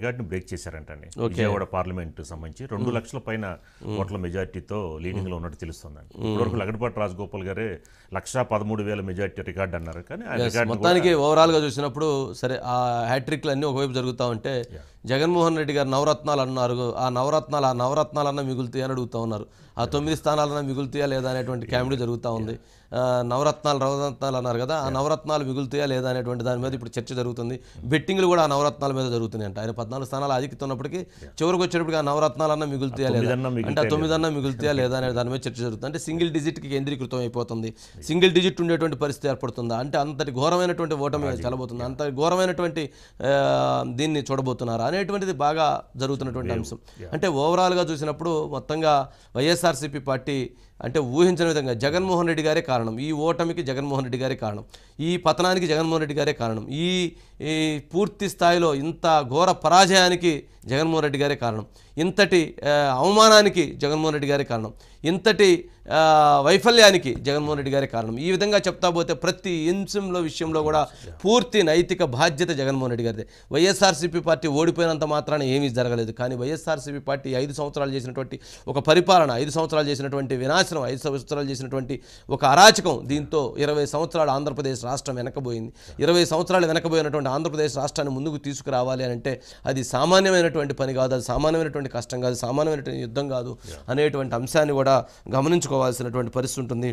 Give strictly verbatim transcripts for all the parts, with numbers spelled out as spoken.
రికార్డుని break చేశారంటండి. Vijayawada parliament సంబంధించి రెండు లక్షల పైన ఓట్ల మెజార్టీతో లీడింగ్లో ఉన్నట్టు తెలుస్తుందండి. ఇప్పటివరకు లగడపాటి రాజగోపాల్ గారే లక్షా పదమూడు వేల మెజార్టీ రికార్డు అన్నారు. కానీ ఆ రికార్డు మొత్తానికి ఓవరాల్గా చూసినప్పుడు సరే ఆ హ్యాట్రిక్లు అన్నీ ఒకవైపు జరుగుతూ ఉంటే జగన్మోహన్ రెడ్డి గారు నవరత్నాలు అన్నారు. ఆ నవరత్నాలు ఆ నవరత్నాలన్నా మిగులుతాయి అని అడుగుతూ ఉన్నారు. ఆ తొమ్మిది స్థానాలన్నా మిగులుతాయా లేదా అనేటువంటి కామెడీ జరుగుతూ ఉంది. నవరత్నాలు నవరత్నాలు అన్నారు కదా, ఆ నవరత్నాలు మిగులుతాయా లేదా అనేటువంటి దాని మీద ఇప్పుడు చర్చ జరుగుతుంది. బెట్టింగ్లు కూడా ఆ నవరత్నాల మీద జరుగుతున్నాయి అంట. ఆయన పద్నాలుగు స్థానాలు ఆధిక్యతున్నప్పటికీ చివరికి వచ్చేటప్పటికి ఆ నవరత్నాలన్నా మిగులుతాయా లేదా అంటే ఆ తొమ్మిదన్నా మిగులుతాయా లేదా అనే దాని మీద చర్చ జరుగుతుంది. అంటే సింగిల్ డిజిట్కి కేంద్రీకృతం అయిపోతుంది. సింగిల్ డిజిట్ ఉండేటువంటి పరిస్థితి ఏర్పడుతుందా అంటే అంతటి ఘోరమైనటువంటి ఓటమి చల్లబోతుంది, అంత ఘోరమైనటువంటి దీన్ని చూడబోతున్నారా అనేటువంటిది బాగా జరుగుతున్నటువంటి అంశం. అంటే ఓవరాల్గా చూసినప్పుడు మొత్తంగా వైఎస్ఆర్సీపీ పార్టీ అంటే ఊహించిన విధంగా జగన్మోహన్ రెడ్డి గారే కారణం, ఈ ఓటమికి జగన్మోహన్ రెడ్డి గారే కారణం, ఈ పతనానికి జగన్మోహన్ రెడ్డి గారే కారణం, ఈ ఈ పూర్తి స్థాయిలో ఇంత ఘోర పరాజయానికి జగన్మోహన్ రెడ్డి గారే కారణం, ఇంతటి అవమానానికి జగన్మోహన్ రెడ్డి గారే కారణం, ఇంతటి వైఫల్యానికి జగన్మోహన్ రెడ్డి గారే కారణం. ఈ విధంగా చెప్తా పోతే ప్రతి అంశంలో విషయంలో కూడా పూర్తి నైతిక బాధ్యత జగన్మోహన్ రెడ్డి గారిదే. వైఎస్ఆర్సీపీ పార్టీ ఓడిపోయినంత మాత్రాన ఏమీ జరగలేదు. కానీ వైఎస్ఆర్సీపీ పార్టీ ఐదు సంవత్సరాలు చేసినటువంటి ఒక పరిపాలన, ఐదు సంవత్సరాలు చేసినటువంటి వినాశనం, ఐదు సంవత్సరాలు చేసినటువంటి ఒక అరాచకం, దీంతో ఇరవై సంవత్సరాలు ఆంధ్రప్రదేశ్ రాష్ట్రం వెనకబోయింది. ఇరవై సంవత్సరాలు వెనకబోయినటువంటి ఆంధ్రప్రదేశ్ రాష్ట్రాన్ని ముందుకు తీసుకురావాలి అని అంటే అది సామాన్యమైనటువంటి పని కాదు, అది సామాన్యమైనటువంటి కష్టం కాదు, సామాన్యమైనటువంటి యుద్ధం కాదు అనేటువంటి అంశాన్ని కూడా గమనించుకోవాల్సినటువంటి పరిస్థితి ఉంటుంది.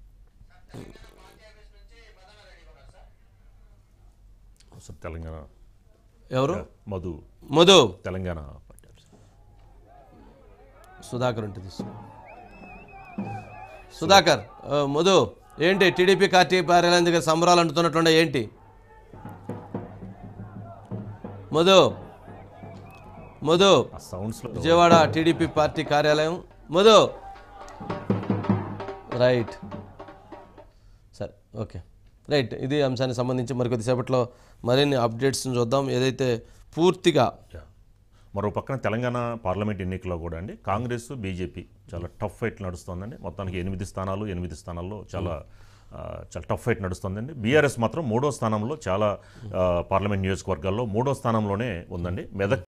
తెలంగాణ ఎవరు మధు మధు తెలంగాణ సుధాకర్ ఉంటుంది. సుధాకర్ మధు ఏంటి టీడీపీ పార్టీ కార్యాలయం దగ్గర సంబరాలు అంటున్నట్లుండే ఏంటి మధు? మధు విజయవాడ టీడీపీ పార్టీ కార్యాలయం మధు రైట్ సరే ఓకే రైట్. ఇది అంశానికి సంబంధించి మరి కొద్దిసేపట్లో మరిన్ని అప్డేట్స్ని చూద్దాం. ఏదైతే పూర్తిగా మరో పక్కన తెలంగాణ పార్లమెంట్ ఎన్నికల్లో కూడా అండి కాంగ్రెస్ బీజేపీ చాలా టఫ్ ఫైట్ నడుస్తుందండి. మొత్తానికి ఎనిమిది స్థానాలు ఎనిమిది స్థానాల్లో చాలా చాలా టఫ్ ఫైట్ నడుస్తుందండి. బీఆర్ఎస్ మాత్రం మూడో స్థానంలో చాలా పార్లమెంట్ నియోజకవర్గాల్లో మూడో స్థానంలోనే ఉందండి. మెదక్